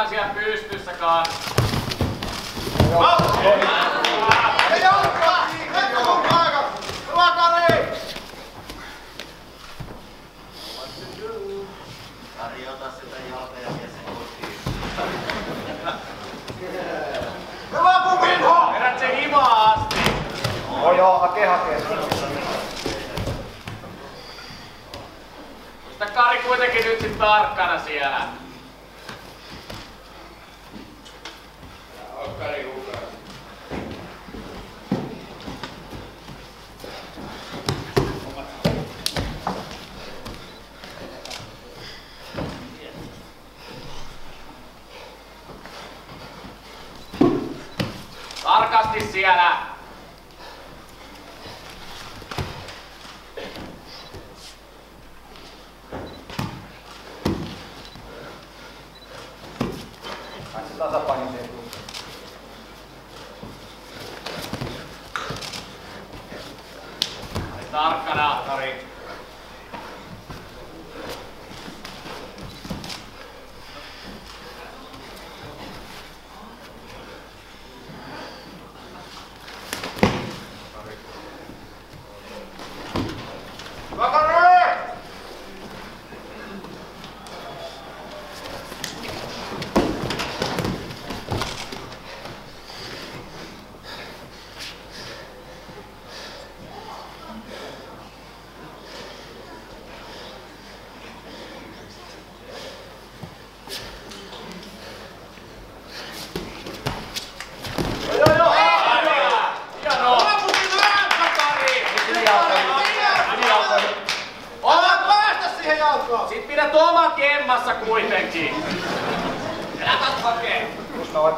Tarkkaan siellä pystyssä kanssa. Ei jalkaa! Heti mun paikat! Hyvä Kari! Kari, ota sitä jalka ja vie sen kotiin. Hyvä Pukinho! Vedät sen himaa asti. Joo, hake. Muista Kari kuitenkin nyt sit tarkkana siellä. Kari huukaa. Tarkasti siellä. Kai se tasapaino siihen tulee. Tarkkana, Kari. Hyvä Kari! Sit pidät oma kemmassa kuitenkin. Jätät hakee. Just noin.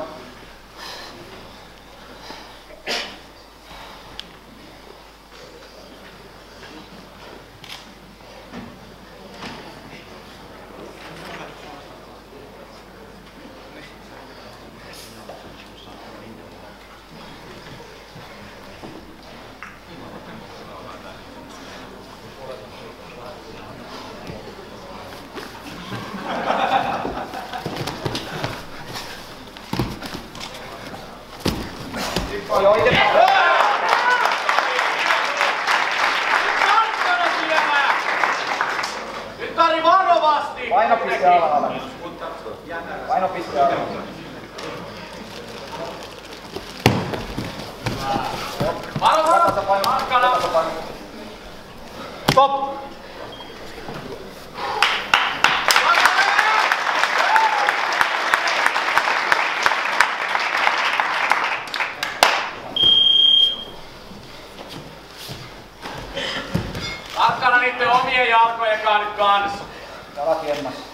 Joo, itse Tarkkana siellä. Nyt Kari varovasti. painopiste alhaalla. Painopiste alhaalla. Varovasti. Tasapaino. Tarkkana. Tasapaino. Stop! Tarkkana niitten omien jalkojenkaan nyt kanssa. Jalat jemmassa.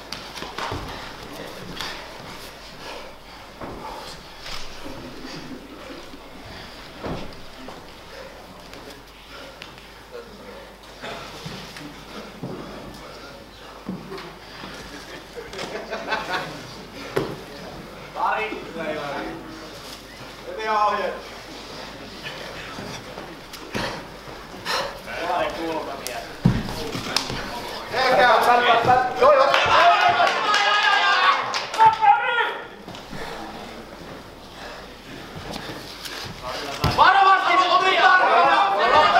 Kari. Hyviä ohjeet. Kari kulmamies. Eikä! Joo, joo. Varovasti tuli tarkkana.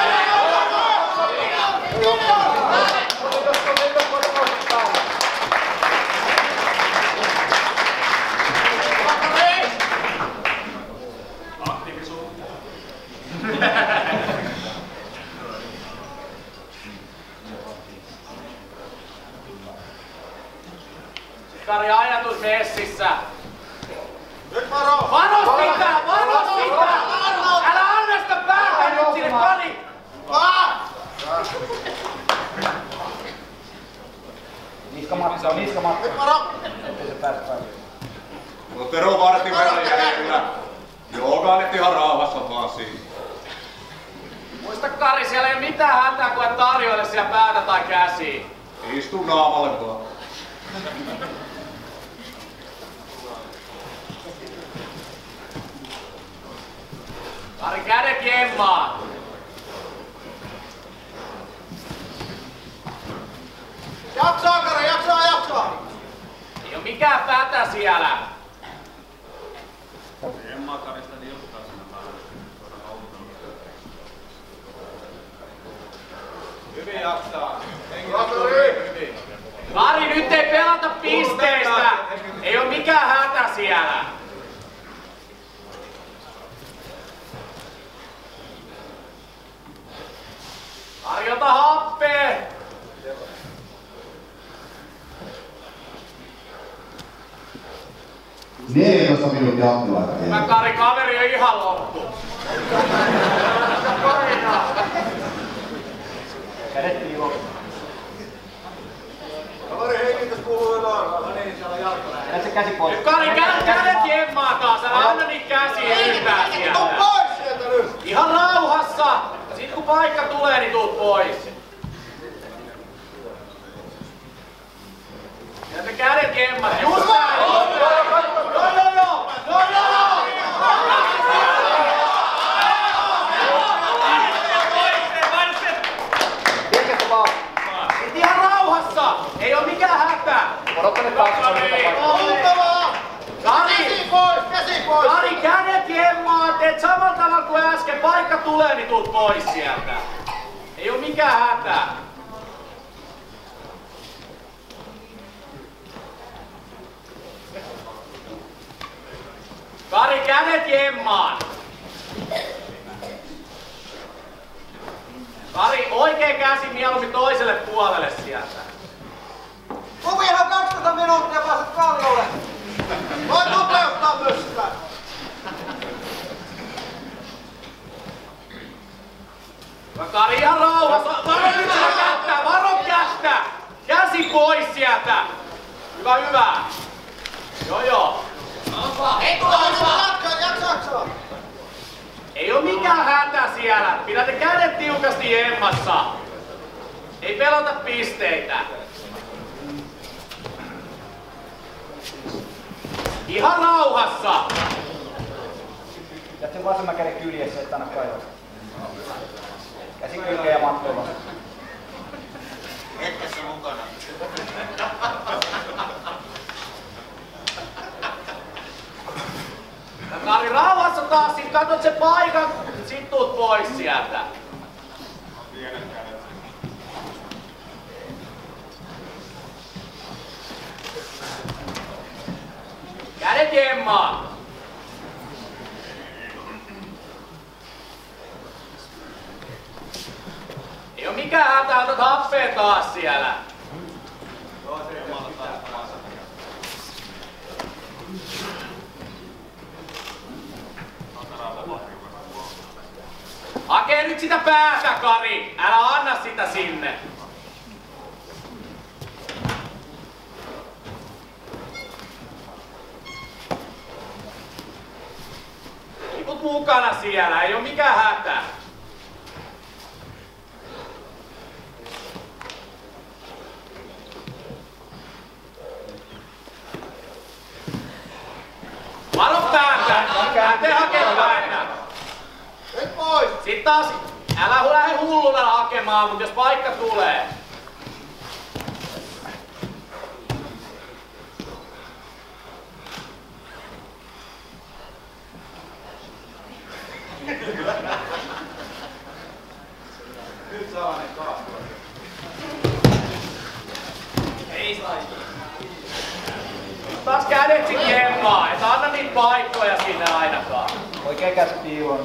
Kari ajatus messissä. Nyt varo! Varo sitä! Varo sitä! Älä anna sitä päätä nyt sinne, Kari! Niskamatto. Nyt varo! Ettei se pääse päälle. Mutta Tero vartin verran jäljellä. Joo, kannatti ihan rauhassa vaan siinä. Muista Kari, siellä ei ole mitään hätää, kun et tarjoile siellä päätä tai käsiin. Istu naamalle vaan. Kari, kädet jemmaa! Jaksaa Kari, jaksaa! Ei oo mikään pätä siellä. Hyvin jaksaa. Kari, nyt ei pelata pisteistä! Ei oo mikään hätä siellä! Tarjota happea! 14 minuuttia appilaita. Hyvä Kari, kaveri on ihan loppu. Kädet piiloon. Kaveri hengitys kuuluu enää. No niin, siellä on jalka näin. Vedät se käsi pois. Kari, kädet jemmaa taas, älä anna niitä käsiä yhtään Tuu sieltä. pois sieltä nyt! Ihan rauhassa! Sit kun paikka tulee, niin tuut pois. Ja te kädet jemmat, just näin! Pienkästä vaan. Sit ihan rauhassa! Ei oo mikään hätä! Odottele taas. Oltavaa! Kari! Käsi pois! Käsi pois! Kari, kädet jemmaa! Teet samalla tavalla kuin äsken. Paikka tulee, niin tuut pois sieltä. Ei oo mikään hätä. Kari, kädet jemmaan! Kari, oikea käsi mieluummin toiselle puolelle sieltä. Kuvihan 12 minuuttia pääset kallolle! Voit nopeuttaa myös sitä! Kari, ihan rauhassa! Varo nyt sitä kättä! Varo kättä! Käsi pois sieltä! Hyvä, hyvä! Joo. Ei tule jatkaa, jaksaksua! Ei oo mikään hätä siellä. Pidätte kädet tiukasti jemmassa. Ei pelata pisteitä. Ihan rauhassa. Pidät sen vasemman käden kyljessä, et anna kaivata. Käsi kylkeen ja mattoilla. Hetkessä mukana. Kari, rauhassa taas. Sit katot sen paikan. Sit tuut pois sieltä. Kädet jemmaan. Ei oo mikään hätä, otat happea taas siellä. Hakee nyt sitä päätä, Kari. Älä anna sitä sinne. Tiput mukana siellä, ei oo mikään hätä. Varo päätä! Lähtee hakemaan päätä! Nyt pois! Sitten taas, älä lähde hulluna hakemaan, mutta jos paikka tulee. Nyt saa ne kaastua. Ei saisi. Taas kädet sit jemmaa, et anna niitä paikkoja sinne ainakaan. Oikea käsi piiloon.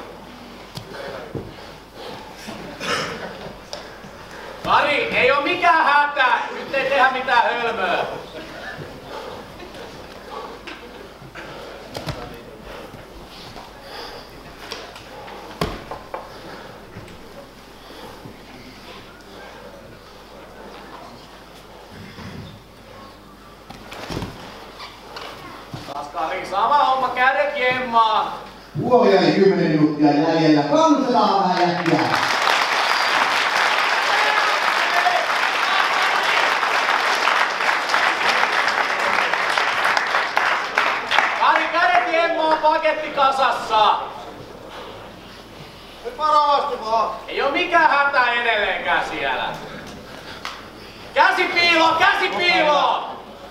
Kari, ei oo mikään hätä, nyt ei tehdä mitään hölmöä. Taas Kari, sama homma, kädet jemmaa. Puoliväli 10 minuuttia jäljellä. Kannustetaan vähän jätkiä. Kari, kädet jemmaa, paketti kasassa. Nyt varovasti vaan! Ei oo mikään hätä edelleenkään siellä. Käsi piiloon, käsi piiloon!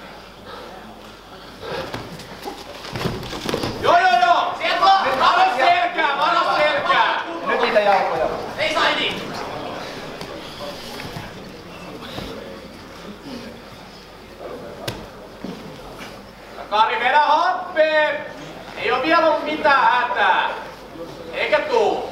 Joo! Sieltä vaan! Varo selkää! Nyt niitä jalkoja. Ei sai niin! mitään hätää. Eikä tuu.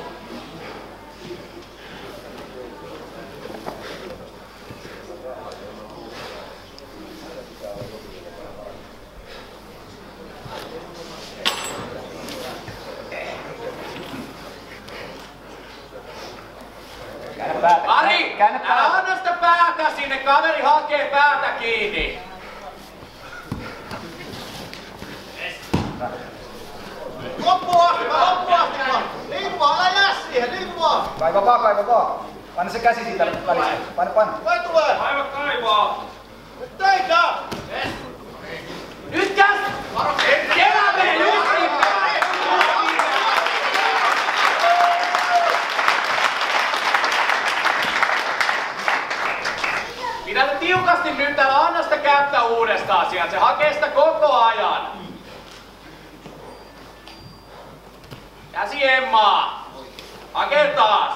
Ari, älä anna sitä päätä sinne, kaveri hakee päätä kiinni. Loppuun asti vaan! Liiku vaan, älä jää siihen, liiku vaan! Kaiva vaan. Anna se käsi siitä välistä. Paina. Vai tulee! Kaivaa. Nyt teitä! Nyt käs! Kerämeen nyt! Pidä tiukasti nyt, älä anna sitä kättä uudestaan sieltä. Se hakee sitä koko ajan. Käsi Emmaa. Hakee taas.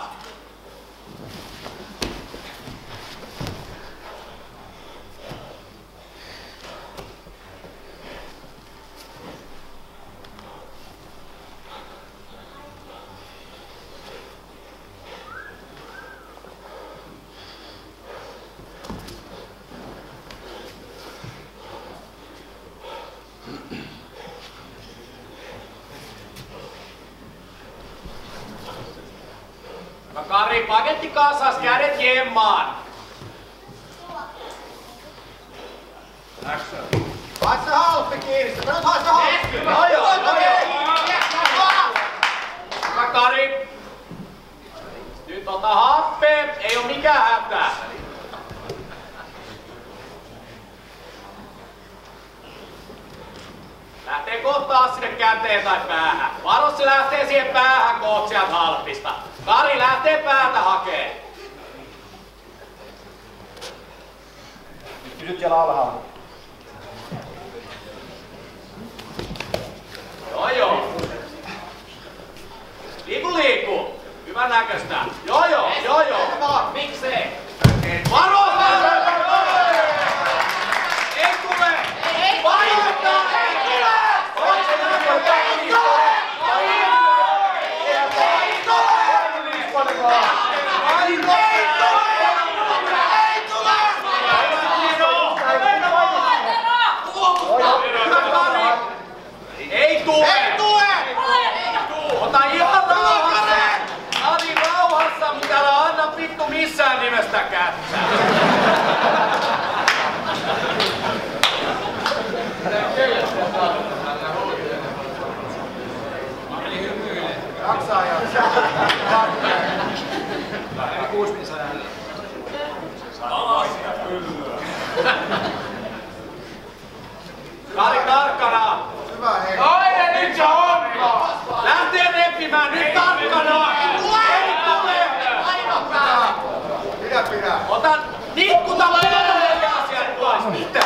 Kari, paketti kasas, kädet jemmaan. Haet se halppi kiinni, nyt haet se halppi! Hyvä Kari. Nyt ota happea, ei oo mikään hätää. Lähtee kohtaa sinne käteen tai päähän. Varo se lähtee siihen päähän koot sieltä halpista. Kari lähtee päätä hakee. Pysyt siellä alhaalla. Joo. Liiku. Hyvän näköistä. Joo. Miksei? Varo! Ei tule! Vaihtaa! Ei tule! Ota ihan rauhassa! Ari rauhassa, mutta älä anna vittu missään nimestä kättä! Jaksaa. Kari tarkkana! Hyvä hei. Ai nyt se onko! Lähtee repimään, nyt tarkkana! Ei tule! Pidä. Ota nikkuta puolella sieltä pois! Mitä?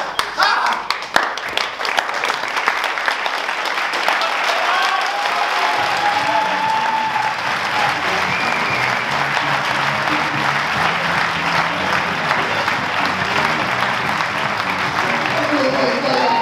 Thank you.